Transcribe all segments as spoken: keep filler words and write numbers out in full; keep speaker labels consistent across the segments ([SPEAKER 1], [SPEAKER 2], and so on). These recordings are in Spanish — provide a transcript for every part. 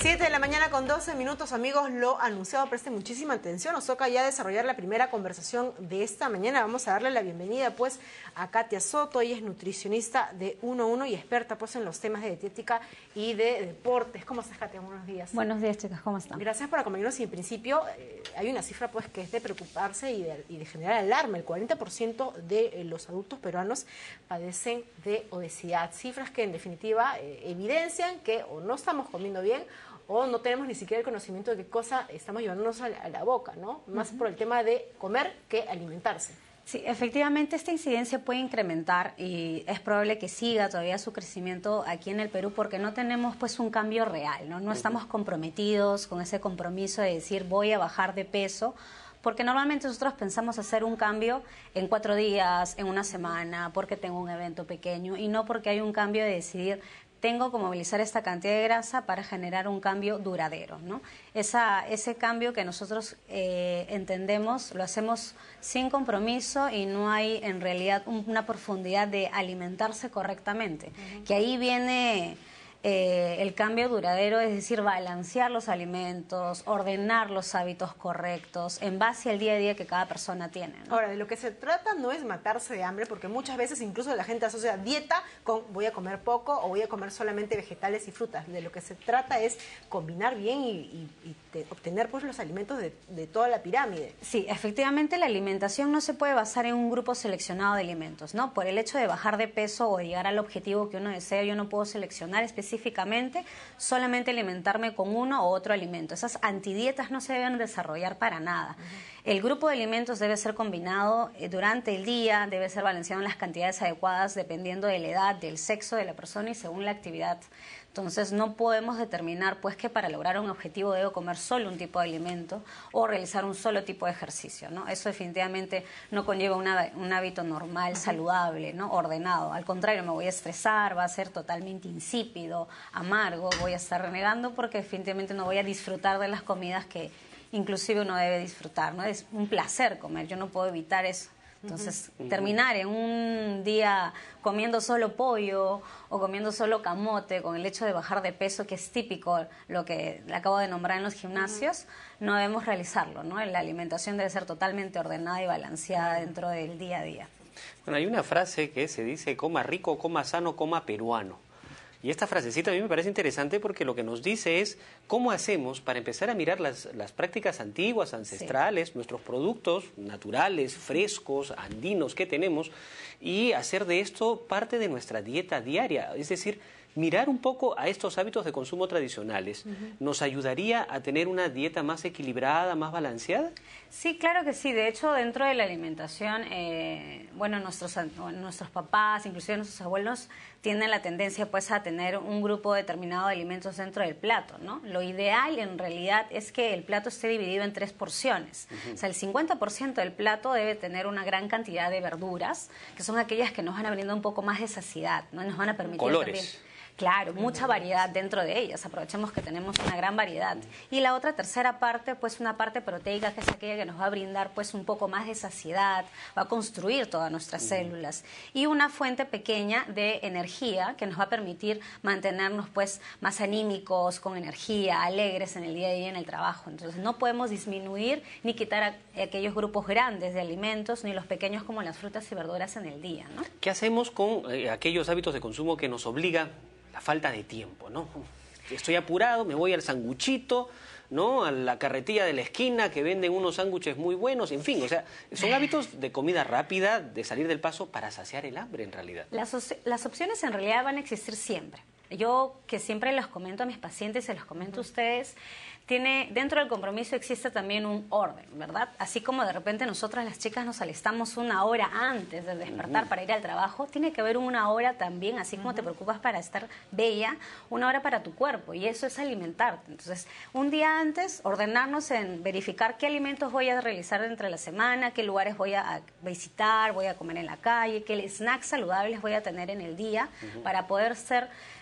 [SPEAKER 1] siete de la mañana con doce minutos, amigos, lo anunciado, presten muchísima atención. Nos toca ya desarrollar la primera conversación de esta mañana. Vamos a darle la bienvenida pues a Katia Soto. Ella es nutricionista de uno uno y experta pues en los temas de dietética y de deportes. ¿Cómo estás, Katia? Buenos días.
[SPEAKER 2] Buenos días, chicas, ¿cómo están?
[SPEAKER 1] Gracias por acompañarnos. Y en principio eh, hay una cifra pues que es de preocuparse y de, y de generar alarma. El cuarenta por ciento de eh, los adultos peruanos padecen de obesidad. Cifras que en definitiva eh, evidencian que o no estamos comiendo bien o no tenemos ni siquiera el conocimiento de qué cosa estamos llevándonos a la, a la boca, ¿no? Más uh-huh. por el tema de comer que alimentarse.
[SPEAKER 2] Sí, efectivamente esta incidencia puede incrementar y es probable que siga todavía su crecimiento aquí en el Perú porque no tenemos pues un cambio real, ¿no? No estamos comprometidos con ese compromiso de decir voy a bajar de peso, porque normalmente nosotros pensamos hacer un cambio en cuatro días, en una semana, porque tengo un evento pequeño y no porque hay un cambio de decidir tengo que movilizar esta cantidad de grasa para generar un cambio duradero, ¿no? Esa, ese cambio que nosotros eh, entendemos, lo hacemos sin compromiso y no hay en realidad un, una profundidad de alimentarse correctamente, uh-huh. que ahí viene eh, el cambio duradero, es decir, balancear los alimentos, ordenar los hábitos correctos en base al día a día que cada persona tiene, ¿no?
[SPEAKER 1] Ahora, de lo que se trata no es matarse de hambre, porque muchas veces incluso la gente asocia dieta con voy a comer poco o voy a comer solamente vegetales y frutas. De lo que se trata es combinar bien y, y, y te, obtener pues los alimentos de, de toda la pirámide.
[SPEAKER 2] Sí, efectivamente la alimentación no se puede basar en un grupo seleccionado de alimentos, ¿no? Por el hecho de bajar de peso o de llegar al objetivo que uno desea, yo no puedo seleccionar específicamente específicamente solamente alimentarme con uno o otro alimento. Esas antidietas no se deben desarrollar para nada. Uh-huh. El grupo de alimentos debe ser combinado durante el día, debe ser balanceado en las cantidades adecuadas dependiendo de la edad, del sexo de la persona y según la actividad. Entonces no podemos determinar pues que para lograr un objetivo debo comer solo un tipo de alimento o realizar un solo tipo de ejercicio, ¿no? Eso definitivamente no conlleva una, un hábito normal, saludable, ¿no? Ordenado. Al contrario, me voy a estresar, va a ser totalmente insípido, amargo, voy a estar renegando porque definitivamente no voy a disfrutar de las comidas que inclusive uno debe disfrutar, ¿no? Es un placer comer, yo no puedo evitar eso. Entonces, uh-huh. terminar en un día comiendo solo pollo o comiendo solo camote con el hecho de bajar de peso, que es típico lo que acabo de nombrar en los gimnasios, uh-huh. no debemos realizarlo, ¿no? La alimentación debe ser totalmente ordenada y balanceada uh-huh. dentro del día a día.
[SPEAKER 3] Bueno, hay una frase que se dice, coma rico, coma sano, coma peruano. Y esta frasecita a mí me parece interesante porque lo que nos dice es cómo hacemos para empezar a mirar las, las prácticas antiguas, ancestrales, sí. nuestros productos naturales, frescos, andinos que tenemos y hacer de esto parte de nuestra dieta diaria. Es decir, mirar un poco a estos hábitos de consumo tradicionales. Uh-huh. ¿Nos ayudaría a tener una dieta más equilibrada, más balanceada?
[SPEAKER 2] Sí, claro que sí. De hecho, dentro de la alimentación, eh, bueno, nuestros, nuestros papás, inclusive nuestros abuelos, tienen la tendencia pues a tener un grupo determinado de alimentos dentro del plato, ¿no? Lo ideal en realidad es que el plato esté dividido en tres porciones. Uh-huh. O sea, el cincuenta por ciento del plato debe tener una gran cantidad de verduras, que son aquellas que nos van a brindar un poco más de saciedad, ¿no? Nos van a permitir
[SPEAKER 3] colores.
[SPEAKER 2] También... Claro, mucha variedad dentro de ellas, aprovechemos que tenemos una gran variedad. Y la otra tercera parte, pues una parte proteica, que es aquella que nos va a brindar pues un poco más de saciedad, va a construir todas nuestras células. Y una fuente pequeña de energía que nos va a permitir mantenernos pues más anímicos, con energía, alegres en el día a día en el trabajo. Entonces no podemos disminuir ni quitar a aquellos grupos grandes de alimentos, ni los pequeños como las frutas y verduras en el día, ¿no?
[SPEAKER 3] ¿Qué hacemos con eh, aquellos hábitos de consumo que nos obligan? La falta de tiempo, ¿no? Estoy apurado, me voy al sanguchito, ¿no? A la carretilla de la esquina que venden unos sándwiches muy buenos, en fin, o sea, son hábitos de comida rápida, de salir del paso para saciar el hambre en realidad.
[SPEAKER 2] Las, las opciones en realidad van a existir siempre. Yo que siempre los comento a mis pacientes, se los comento a ustedes, tiene, dentro del compromiso existe también un orden, ¿verdad? Así como de repente nosotras las chicas nos alistamos una hora antes de despertar uh-huh. para ir al trabajo, tiene que haber una hora también, así como uh-huh. te preocupas para estar bella, una hora para tu cuerpo, y eso es alimentarte. Entonces, un día antes, ordenarnos en verificar qué alimentos voy a realizar dentro de la semana, qué lugares voy a visitar, voy a comer en la calle, qué snacks saludables voy a tener en el día, uh-huh. para poder ser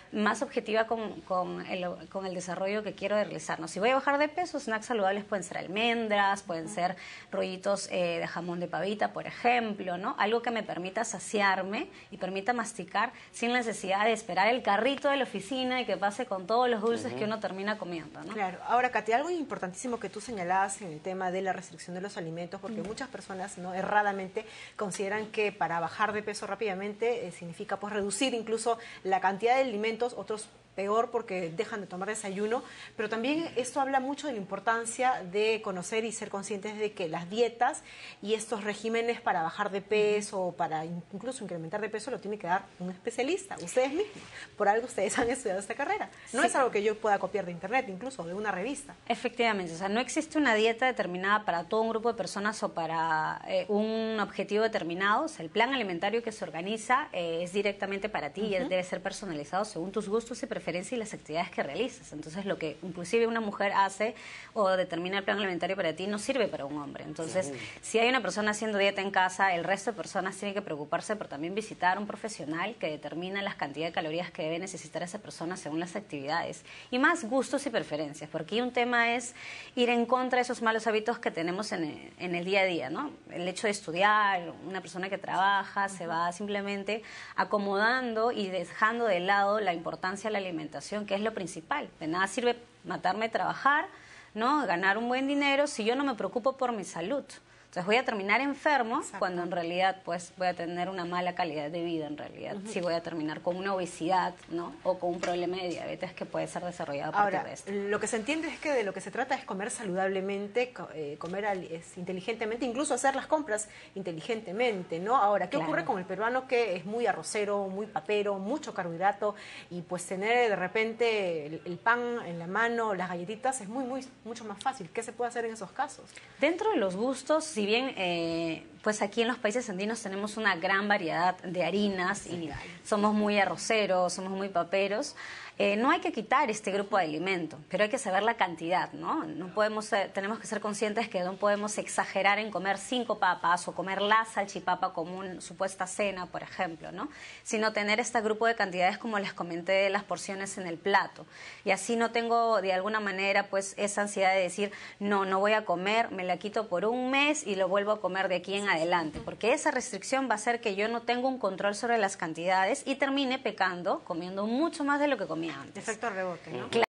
[SPEAKER 2] más objetiva con, con, el, con el desarrollo que quiero realizar, ¿no? Si voy a bajar de peso, snacks saludables pueden ser almendras, pueden ser rollitos eh, de jamón de pavita, por ejemplo, ¿no? Algo que me permita saciarme y permita masticar sin necesidad de esperar el carrito de la oficina y que pase con todos los dulces uh-huh. que uno termina comiendo, ¿no?
[SPEAKER 1] Claro. Ahora, Katy, algo importantísimo que tú señalabas en el tema de la restricción de los alimentos, porque uh-huh. muchas personas, ¿no?, erradamente consideran que para bajar de peso rápidamente eh, significa pues reducir incluso la cantidad de alimentos, otros peor porque dejan de tomar desayuno, pero también esto habla mucho de la importancia de conocer y ser conscientes de que las dietas y estos regímenes para bajar de peso o para incluso incrementar de peso lo tiene que dar un especialista, ustedes mismos. Por algo ustedes han estudiado esta carrera. No sí. es algo que yo pueda copiar de internet, incluso de una revista.
[SPEAKER 2] Efectivamente, o sea, no existe una dieta determinada para todo un grupo de personas o para eh, un objetivo determinado. O sea, el plan alimentario que se organiza eh, es directamente para ti uh-huh. y debe ser personalizado según tus gustos y preferencias y las actividades que realizas. Entonces, lo que inclusive una mujer hace o determina el plan alimentario para ti no sirve para un hombre. Entonces, sí. si hay una persona haciendo dieta en casa, el resto de personas tienen que preocuparse por también visitar a un profesional que determina las cantidades de calorías que debe necesitar esa persona según las actividades. Y más gustos y preferencias, porque aquí un tema es ir en contra de esos malos hábitos que tenemos en el, en el día a día, ¿no? El hecho de estudiar, una persona que trabaja, uh-huh. se va simplemente acomodando y dejando de lado la importancia de la alimentación, que es lo principal. De nada sirve matarme a trabajar, ¿no?, ganar un buen dinero si yo no me preocupo por mi salud. Entonces voy a terminar enfermo Exacto. cuando en realidad pues voy a tener una mala calidad de vida en realidad. Uh-huh. Sí voy a terminar con una obesidad, ¿no?, o con un problema de diabetes que puede ser desarrollado a partir
[SPEAKER 1] Ahora,
[SPEAKER 2] de esto.
[SPEAKER 1] Lo que se entiende es que de lo que se trata es comer saludablemente, eh, comer es, inteligentemente, incluso hacer las compras inteligentemente, ¿no? Ahora, ¿qué claro. ocurre con el peruano que es muy arrocero, muy papero, mucho carbohidrato y pues tener de repente el, el pan en la mano, las galletitas es muy, muy, mucho más fácil? ¿Qué se puede hacer en esos casos?
[SPEAKER 2] Dentro de los gustos, si bien eh, pues aquí en los países andinos tenemos una gran variedad de harinas sí, y claro. somos muy arroceros, somos muy paperos, eh, no hay que quitar este grupo de alimentos, pero hay que saber la cantidad, ¿no? No podemos, eh, tenemos que ser conscientes que no podemos exagerar en comer cinco papas o comer la salchipapa como una supuesta cena, por ejemplo, ¿no? Sino tener este grupo de cantidades como les comenté de las porciones en el plato. Y así no tengo de alguna manera pues esa ansiedad de decir, no, no voy a comer, me la quito por un mes y lo vuelvo a comer de aquí en adelante, porque esa restricción va a hacer que yo no tenga un control sobre las cantidades y termine pecando, comiendo mucho más de lo que comía antes.
[SPEAKER 1] Efecto rebote, ¿no?
[SPEAKER 2] Claro.